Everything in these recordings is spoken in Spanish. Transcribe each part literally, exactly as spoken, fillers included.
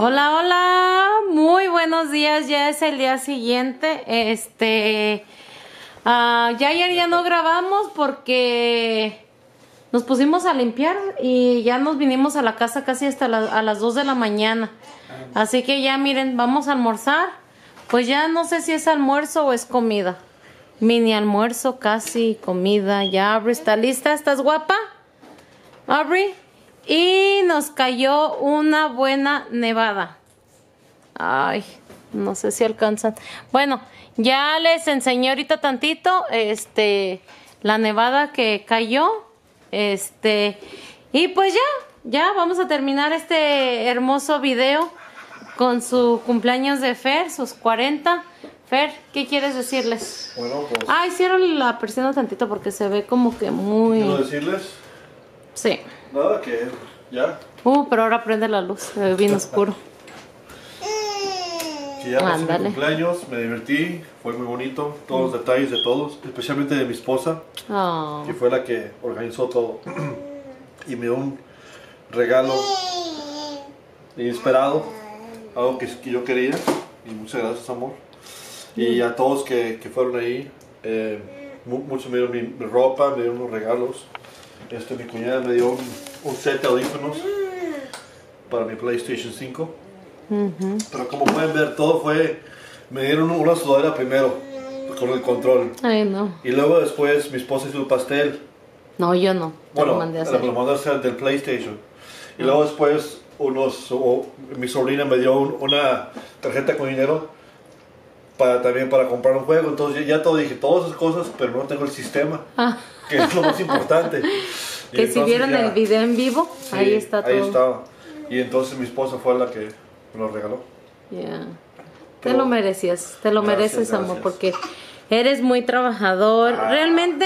Hola, hola, muy buenos días, ya es el día siguiente, este, uh, ya ayer ya no grabamos porque nos pusimos a limpiar y ya nos vinimos a la casa casi hasta la, a las dos de la mañana, así que ya miren, vamos a almorzar, pues ya no sé si es almuerzo o es comida, mini almuerzo casi, comida, ya Aubrey está lista, ¿estás guapa? Aubrey. Y nos cayó una buena nevada. Ay, no sé si alcanzan. Bueno, ya les enseñé ahorita tantito, este, la nevada que cayó. Este, y pues ya, ya vamos a terminar este hermoso video con su cumpleaños de Fer, sus cuarenta. Fer, ¿qué quieres decirles? Bueno, pues... Ah, hicieron la persiana tantito porque se ve como que muy... ¿Quiero decirles? Sí. Nada, que ya. Uh, pero ahora prende la luz, se ve bien oscuro. Que ya pasé mi Ándale. cumpleaños, me divertí, fue muy bonito, todos los detalles de todos, especialmente de mi esposa, Oh. que fue la que organizó todo. Y me dio un regalo inesperado, algo que, que yo quería, y muchas gracias, amor. Y a todos que, que fueron ahí, eh, mu- muchos me dieron mi, mi ropa, me dieron unos regalos. Este, mi cuñada me dio un, un set de audífonos para mi PlayStation cinco. Uh-huh. Pero como pueden ver, todo fue... Me dieron una sudadera primero, con el control. Ay, no. Y luego después mi esposa hizo el pastel. No, yo no. Te Bueno, lo mandé a me hacer. lo mandó a hacer del PlayStation. Y luego después unos, o, mi sobrina me dio un- una tarjeta con dinero para, también para comprar un juego. Entonces ya, ya todo dije, todas esas cosas, pero no tengo el sistema, Ah, que es lo más importante. Y que si entonces vieron ya- el video en vivo, Sí, ahí está todo. Ahí estaba. Y entonces mi esposa fue la que me lo regaló. Yeah. Te Pero- lo merecías, te lo Gracias, mereces, amor, gracias. porque eres muy trabajador. Ah. Realmente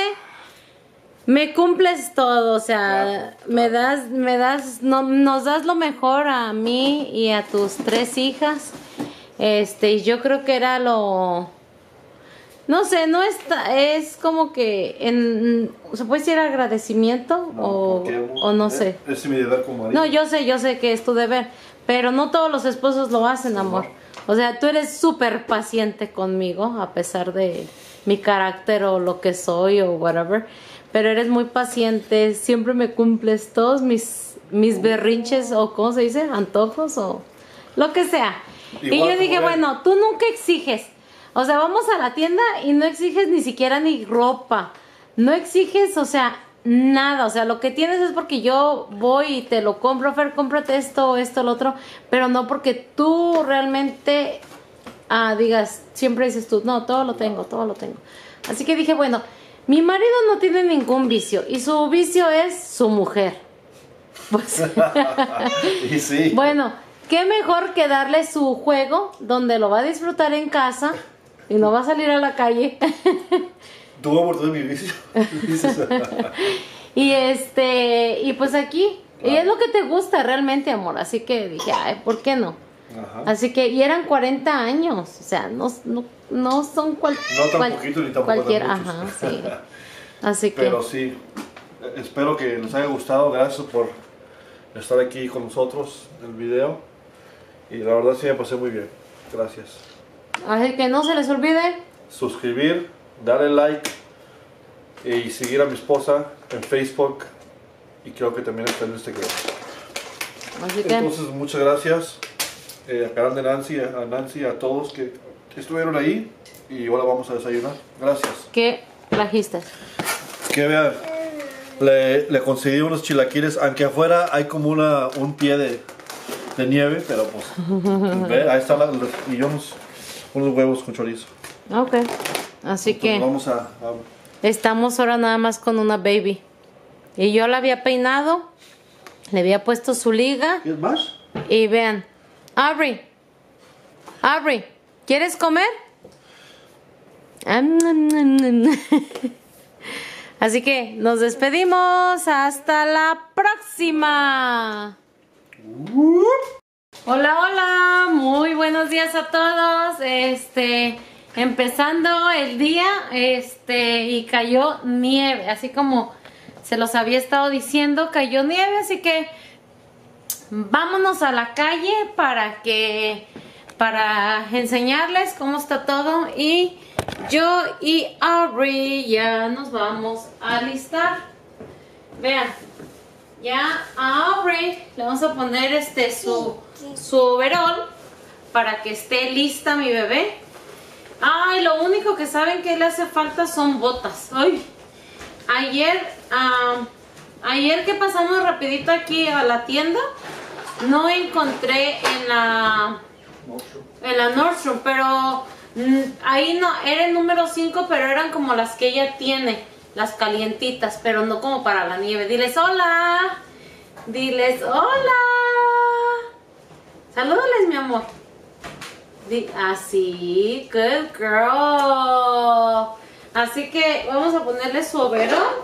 me cumples todo, o sea, Claro, me das, me das, no, nos das lo mejor a mí y a tus tres hijas. Este, y yo creo que era lo, no sé, no está, es como que en, se puede decir agradecimiento o, porque, o no eh, sé. Ese es mi deber como marido. No, yo sé, yo sé que es tu deber, pero no todos los esposos lo hacen, amor. O sea, tú eres súper paciente conmigo, a pesar de mi carácter o lo que soy o whatever. Pero eres muy paciente, siempre me cumples todos mis, mis berrinches o, ¿cómo se dice? Antojos o lo que sea. Igual y yo como dije, él. bueno, tú nunca exiges. O sea, vamos a la tienda y no exiges ni siquiera ni ropa. No exiges, o sea, nada. O sea, lo que tienes es porque yo voy y te lo compro, Fer, cómprate esto, esto, lo otro. Pero no porque tú realmente ah, digas, siempre dices tú, no, todo lo tengo, todo lo tengo. Así que dije, bueno, mi marido no tiene ningún vicio y su vicio es su mujer. Pues, Y sí. bueno, qué mejor que darle su juego donde lo va a disfrutar en casa y no va a salir a la calle. Tuvo oportunidad de mi vicio. Dices. Y este, y pues aquí, y es lo que te gusta realmente, amor. Así que dije, ay, ¿por qué no? Ajá. Así que, y eran cuarenta años, o sea, no, no, no son cual, No tan cual- poquito ni tampoco cualquier, tan muchos. ajá, sí. Así que, Pero sí, eh, espero que les haya gustado. Gracias por estar aquí con nosotros en el video. Y la verdad sí me pasé muy bien. Gracias. así que no se les olvide. Suscribir, darle like y seguir a mi esposa en Facebook. Y creo que también está en Instagram. Así que, Entonces, muchas gracias eh, al canal de Nancy, a Nancy, a todos que estuvieron ahí. Y ahora vamos a desayunar. Gracias. ¿qué trajiste? Que vean, le, le conseguí unos chilaquiles, aunque afuera hay como una, un pie de, de nieve, pero pues, ve, ahí están las, y unos, unos huevos con chorizo. Ok, así Entonces, que vamos a, a- estamos ahora nada más con una baby. Y yo la había peinado, le había puesto su liga. ¿Quieres más? Y vean, Aubrey, Aubrey, ¿quieres comer? Am, nam, nam, nam. Así que nos despedimos. Hasta la próxima. Hola, hola. Muy buenos días a todos. Este, empezando el día, este, y cayó nieve, así como se los había estado diciendo, cayó nieve, así que vámonos a la calle para que para enseñarles cómo está todo. Y yo y Aubrey ya nos vamos a alistar. Vean, ya a Aubrey le vamos a poner este su, su overall para que esté lista mi bebé. Ay, lo único que saben que le hace falta son botas. Ay, ayer, uh, ayer que pasamos rapidito aquí a la tienda, no encontré en la en la Nordstrom, pero mm, ahí no, era el número cinco, pero eran como las que ella tiene, las calientitas, pero no como para la nieve. Diles hola, diles hola, salúdales mi amor. Di, así, good girl. Así que vamos a ponerle su overall.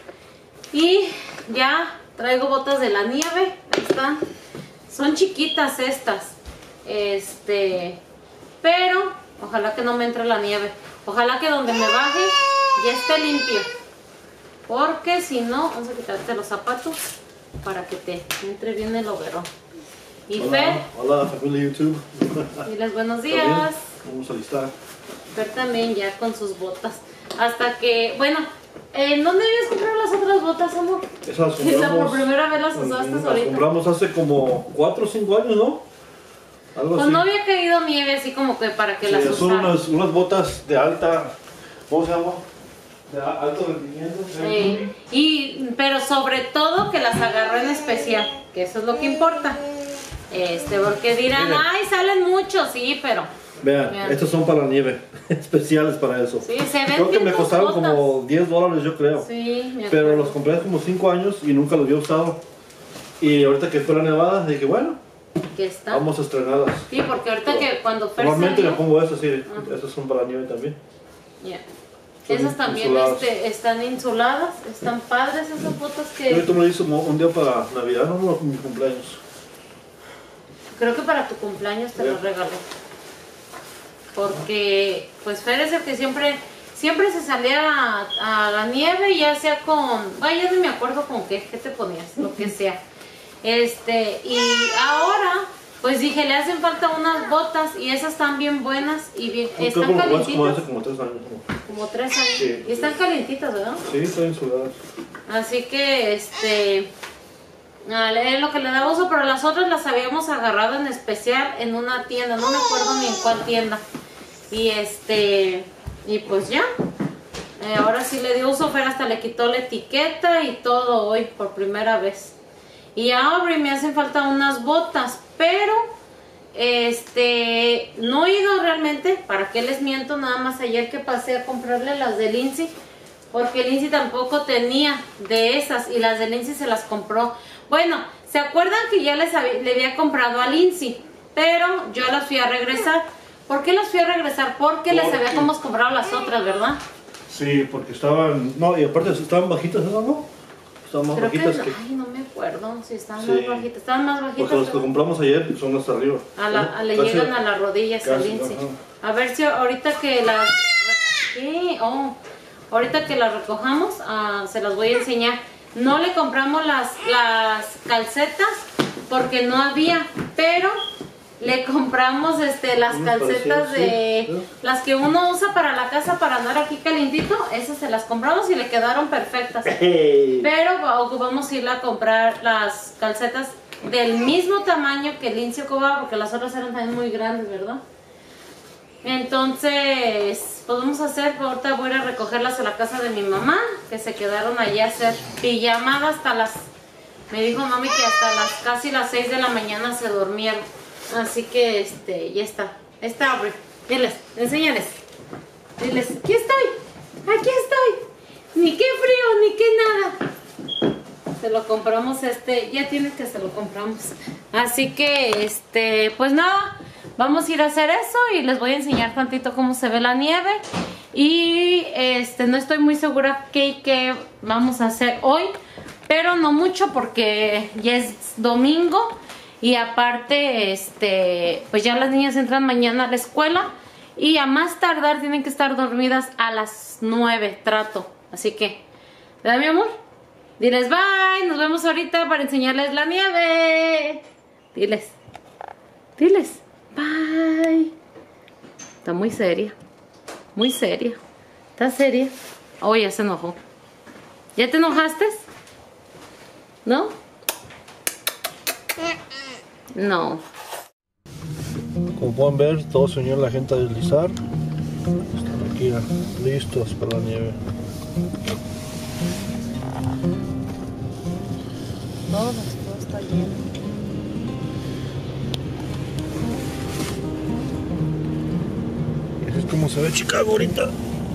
Y ya traigo botas de la nieve, ahí están. Son chiquitas estas. Este, pero ojalá que no me entre la nieve. Ojalá que donde me baje ya esté limpio. Porque si no, vamos a quitarte los zapatos para que te entre bien el overol. Y hola, Fer, hola familia YouTube. diles buenos días. Vamos a alistar. Fer también ya con sus botas. Hasta que, bueno, ¿en dónde habías comprado las otras botas, amor? Esas compramos. Esa por primera vez las usaste Las ahorita. compramos hace como cuatro o cinco años, ¿no? Algo Pues así. no había caído nieve así como que para que Sí, las son usara. unas, unas botas de alta, ¿cómo se llama? De a- alto rendimiento. ¿Sí? Sí. Y, pero sobre todo que las agarró en especial, que eso es lo que importa. Este, porque dirán, Miren. ay, salen muchos, sí, pero Vean, Vean. estos son para la nieve, especiales para eso. sí, se ven Creo que bien me tus costaron botas. como diez dólares, yo creo. Sí, me Pero acuerdo. los compré hace como cinco años y nunca los había usado. Y ahorita que fue la nevada, dije, bueno, Que está. vamos a estrenarlas. Sí, porque ahorita que cuando Fer Normalmente salió, le pongo eso, sí, Ajá. estos son para la nieve también. ya. Son Esas también insuladas. este, están insuladas, están padres esas botas Yo ahorita que me lo hice mo- un día para Navidad, no, no, mi cumpleaños. creo que para tu cumpleaños te Ya. los regalé. Porque pues Fer es el que siempre siempre se salía a, a la nieve y ya sea con, ay, ya no me acuerdo con qué, qué te ponías, lo que sea. Este, y ahora pues dije, le hacen falta unas botas y esas están bien buenas y bien, Creo están que como, como calientitas, hace como tres años. Como. como tres años, Sí. y están calientitas, ¿verdad? Sí, están insuladas. Así que, este, ah, es lo que le da uso, pero las otras las habíamos agarrado en especial en una tienda, no me acuerdo ni en cuál tienda. Y este, y pues ya, eh, ahora sí le dio uso, Fer hasta le quitó la etiqueta y todo hoy por primera vez. Y a Aubrey me hacen falta unas botas, pero este, no he ido realmente, ¿para qué les miento? Nada más ayer que pasé a comprarle las de Lindsay, porque Lindsay tampoco tenía de esas y las de Lindsay se las compró. Bueno, ¿se acuerdan que ya les había, le había comprado a Lindsay? Pero yo las fui a regresar. ¿Por qué las fui a regresar? Porque les Porque- habíamos comprado las otras, ¿verdad? Sí, porque estaban, no, y aparte estaban bajitas, ¿no? ¿no? Estaban más Creo que, bajitas que, ay, no me acuerdo si estaban Sí. más bajitas. Estaban más bajitas. porque las que pero- compramos ayer son las de arriba. A la, a- le Casi- llegan a las rodillas a casi, Lindsay. ajá. A ver si ahorita que las... ¿Qué? Oh, ahorita que las recojamos, ah, se las voy a enseñar. No le compramos las, las calcetas porque no había, pero le compramos este las Unas calcetas parecidas, de... sí, sí. Las que uno usa para la casa para andar aquí calientito, esas se las compramos y le quedaron perfectas. Hey. Pero ocupamos ir a comprar las calcetas del mismo tamaño que Lindsay ocupaba, porque las otras eran también muy grandes, ¿verdad? Entonces, pues vamos a hacer, ahorita voy a ir a recogerlas a la casa de mi mamá, que se quedaron allá a hacer pijamada hasta las, me dijo mami que hasta las casi las seis de la mañana se durmieron. Así que, este, ya está. Está, Aubrey. Diles, enséñales. Diles, aquí estoy, aquí estoy. Ni qué frío, ni qué nada. Se lo compramos este, ya tiene que se lo compramos. Así que, este, pues nada, vamos a ir a hacer eso y les voy a enseñar tantito cómo se ve la nieve. Y, este, no estoy muy segura qué qué vamos a hacer hoy, pero no mucho porque ya es domingo. Y aparte, este, pues ya las niñas entran mañana a la escuela y a más tardar tienen que estar dormidas a las nueve, trato. Así que, ¿verdad, mi amor? Diles bye, nos vemos ahorita para enseñarles la nieve. Diles. Diles. Bye. Está muy seria. Muy seria. Está seria. Oh, ya se enojó. ¿Ya te enojaste? ¿No? No. Como pueden ver, todos se unieron la gente a deslizar. Están aquí listos para la nieve. Todo, todo está lleno. Y así es como se ve Chicago ahorita.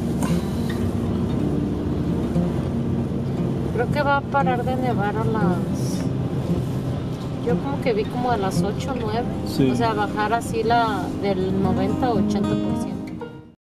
Creo que va a parar de nevar a las... Yo como que vi como a las ocho o nueve. Sí. O sea, bajar así la del noventa a ochenta por ciento.